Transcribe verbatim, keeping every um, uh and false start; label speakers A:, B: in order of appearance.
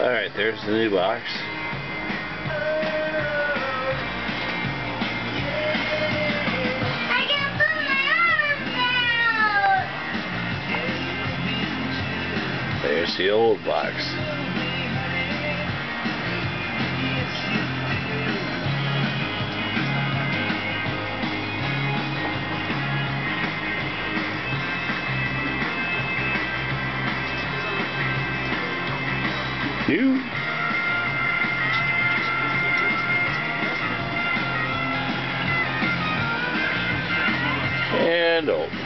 A: Alright, there's the new box.
B: I can put my arms out!
A: There's the old box. New. And old.